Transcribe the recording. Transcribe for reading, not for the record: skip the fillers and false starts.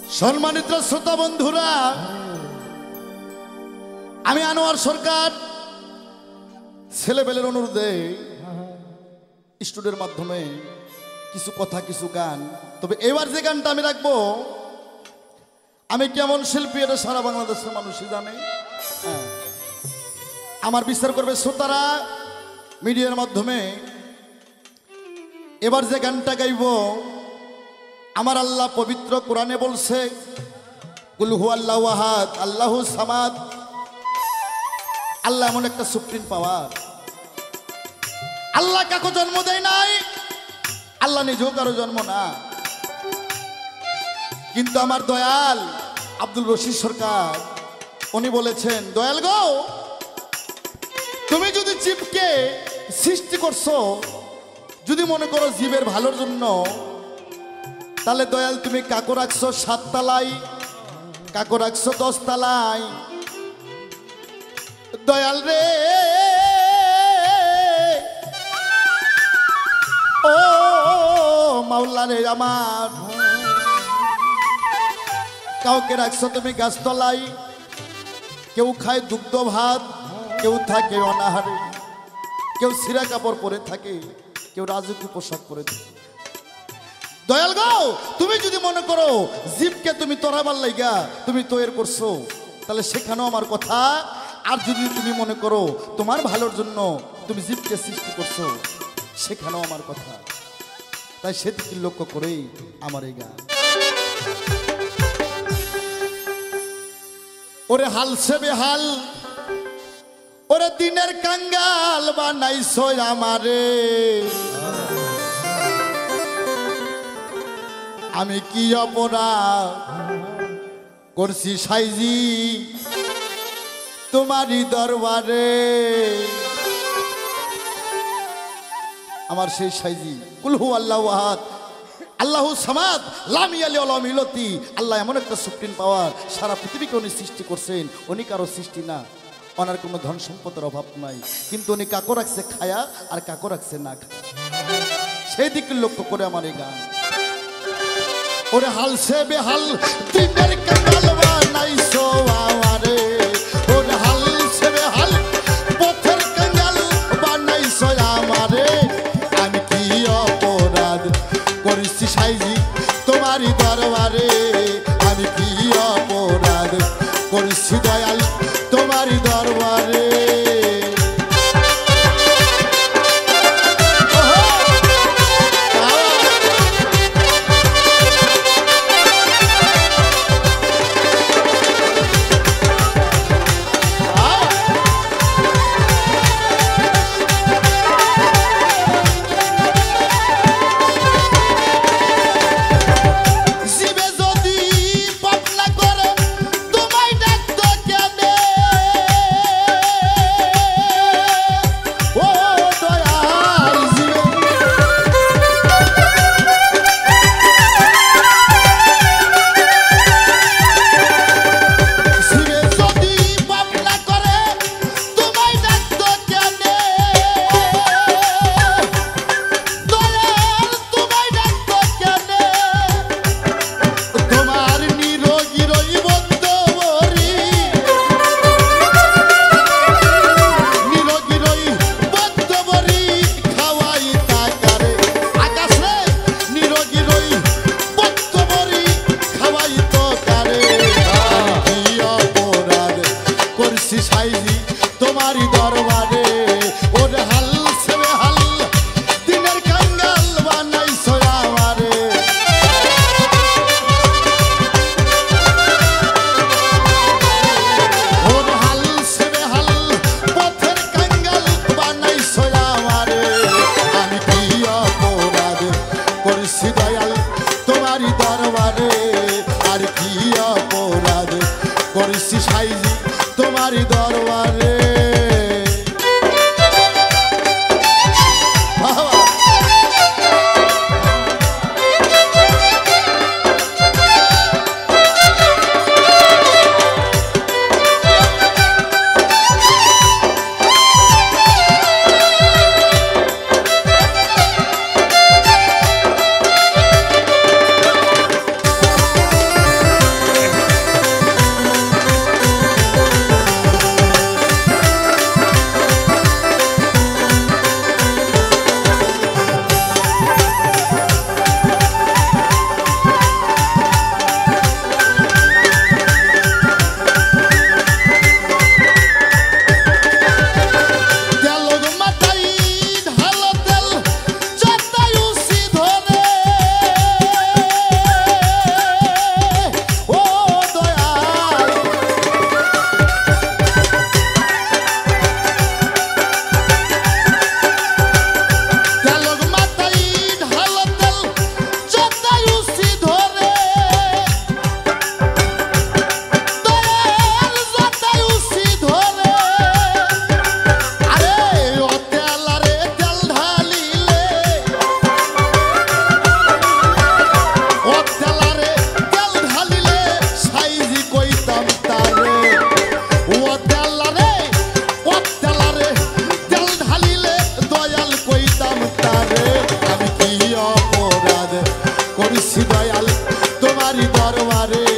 সম্মানিত শ্রোতা বন্ধুরা, আমি আনোয়ার সরকার ছেলেবেলের অনুরোধে স্টুডিওর মাধ্যমে কিছু কথা কিছু গান, তবে এবার যে গানটা আমি রাখবো, আমি কেমন শিল্পী এটা সারা বাংলাদেশের মানুষই জানে। আমার বিচার করবে শ্রোতারা মিডিয়ার মাধ্যমে। এবার যে গানটা গাইব, আমার আল্লাহ পবিত্র কোরআনে বলছে, কুল হুয়াল্লাহু আহাদ আল্লাহু সামাদ। আল্লাহ এমন একটা সুপ্রিম পাওয়ার, আল্লাহ কাকে জন্ম দেয় নাই, আল্লাহ নিজেও কারো জন্ম না। কিন্তু আমার দয়াল আব্দুল রশিদ সরকার উনি বলেছেন, দয়াল গো, তুমি যদি জীবকে সৃষ্টি করছো, যদি মনে করো জীবের ভালোর জন্য, তাহলে দয়াল তুমি কাকো রাখছো 7 তলায়, কাকো রাখছো 10 তলায়। দয়াল রে ও মাওলা রে আমার, কাউকে রাখছো তুমি গাছতলায়, কেউ খায় দুগ্ধ ভাত, কেউ থাকে অনাহারে, কেউ ছিঁড়া কাপড় পরে থাকে, কেউ রাজকীয় পোশাক পরে থাকে। দয়াল গো, তুমি যদি মনে করো জীবকে তুমি তরাবার লাইগা তুমি তৈরি করছো, তাহলে সেখানেও আমার কথা। আর যদি তুমি মনে করো তোমার ভালোর জন্য তুমি জীবকে সৃষ্টি করছো, সেখানেও আমার কথা। তাই সেদিকে লক্ষ্য করেই আমার এই গান। ওরে হাল সে বেহাল, ওরে দিনের কাঙ্গাল বানাইছো আমারে, আমি কি অপরাধ করছি সাইজি তোমারই দরবারে। আমার সেই সাইজি কুল হুয়াল্লাহু আহাদ আল্লাহু সামাদ লাম ইয়ালিদ ওয়া লাম ইউলাদ। আল্লাহ এমন একটা সুপ্রিম পাওয়ার, সারা পৃথিবীকে উনি সৃষ্টি করছেন। উনি কারো সৃষ্টি না, ওনার কোনো ধন সম্পদের অভাব নাই, কিন্তু উনি কাকো রাখছে খায়া আর কাকো রাখছে না খায়া। সেই দিকে লক্ষ্য করে আমার এই গান। ওরে হাল সে বেহাল দিনের কাঙ্গাল বানাইছো আমারে, ওরে হাল সে বেহাল পথের কাঙ্গাল বানাইছো আমারে, আমি কি অপরাধ করেছি সাইজি তোমারই দরবারে, আমি কি অপরাধ করেছি দয়াল তোমারই দরবারে। তোমারই দরবারে দয়াল তোমারই দরবারে